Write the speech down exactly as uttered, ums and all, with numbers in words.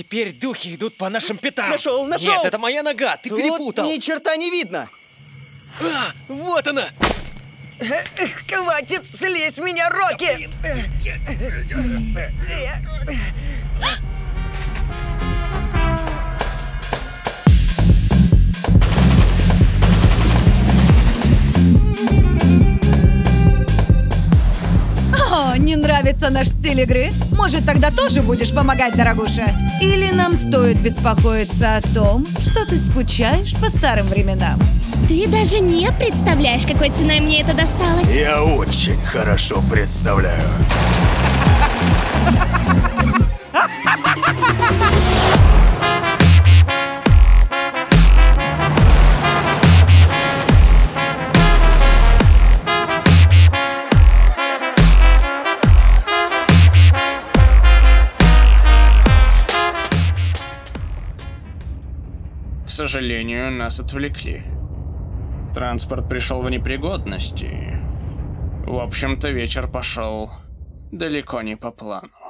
Теперь духи идут по нашим пятам. Нашел, нашел! Нет, это моя нога, ты Тут перепутал. ни черта не видно. А, вот она! Хватит, слезь с меня, Рокки! О, не нравится наш стиль игры? Может, тогда тоже будешь помогать, дорогуша? Или нам стоит беспокоиться о том, что ты скучаешь по старым временам? Ты даже не представляешь, какой ценой мне это досталось. Я очень хорошо представляю. К сожалению, нас отвлекли. Транспорт пришел в непригодность, и... В общем-то, вечер пошел далеко не по плану.